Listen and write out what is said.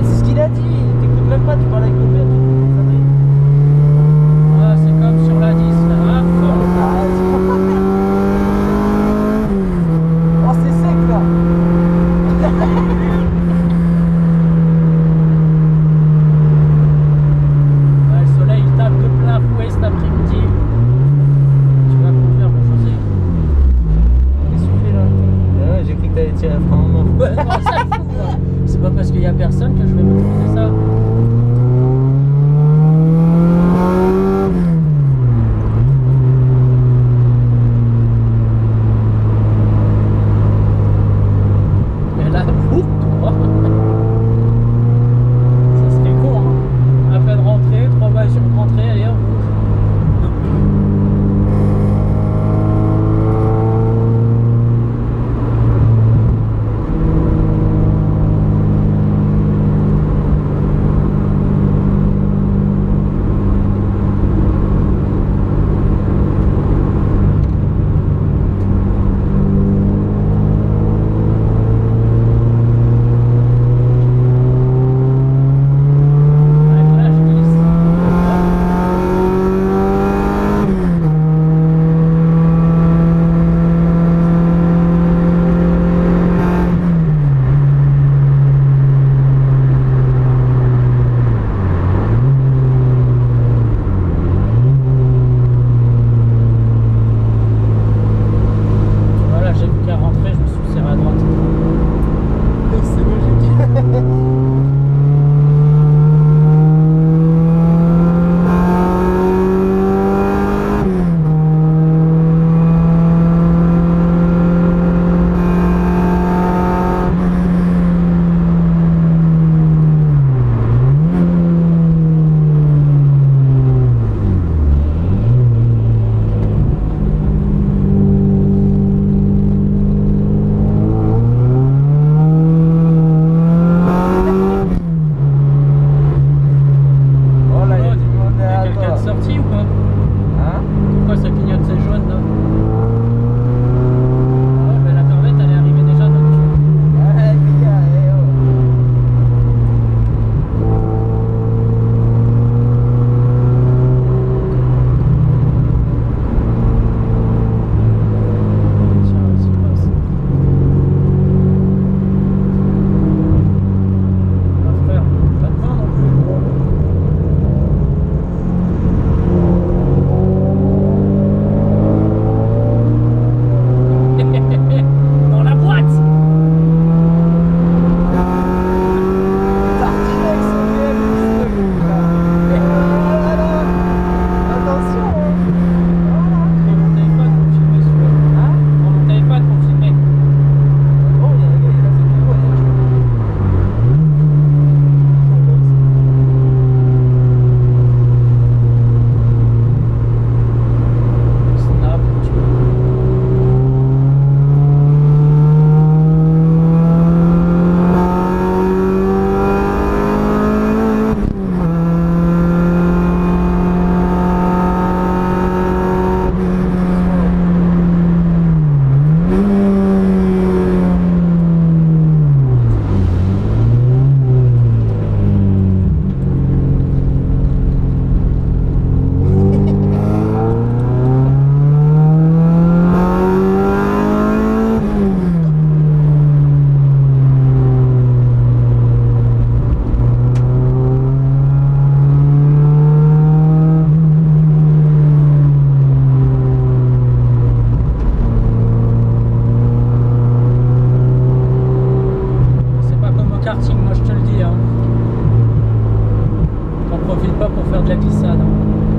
c'est ce qu'il a dit, t'écoutes même pas, tu parles avec ton père, tu dis des conneries. Ah, c'est comme sur la 10 là. Ah, Oh, c'est sec là. ouais, le soleil il tape de plein fouet cet après-midi. Tu vas conduire, mon José. Qu'est-ce que tu fais là? Ah, j'ai cru que t'allais tirer un frein en main. Ouais, non, ça le fout, quoi. C'est pas parce qu'il y a personne que je vais m'autoriser ça. Et là, ouf, tout droit. Ça serait con, hein. À peine rentré, 3 balles sur rentrée, allez hop. Sorti ou quoi? Hein? Pourquoi ça clignote ces jaunes là? Ah ouais, mais la corvette elle est arrivée déjà dans le cul. Ouais, les gars, eh oh. Tiens, vas-y, passe. Ah frère, pas de vin non plus. Dans la boîte. Tartinex, attention. Prends mon téléphone pour filmer celui-là. Hein? Prends mon téléphone pour filmer. Oh, il y a un gars, il a fait du voyage. Snap, tu vois. C'est pas comme au karting, moi je te le dis. Hein. T'en profites pas pour faire de la glissade. Hein.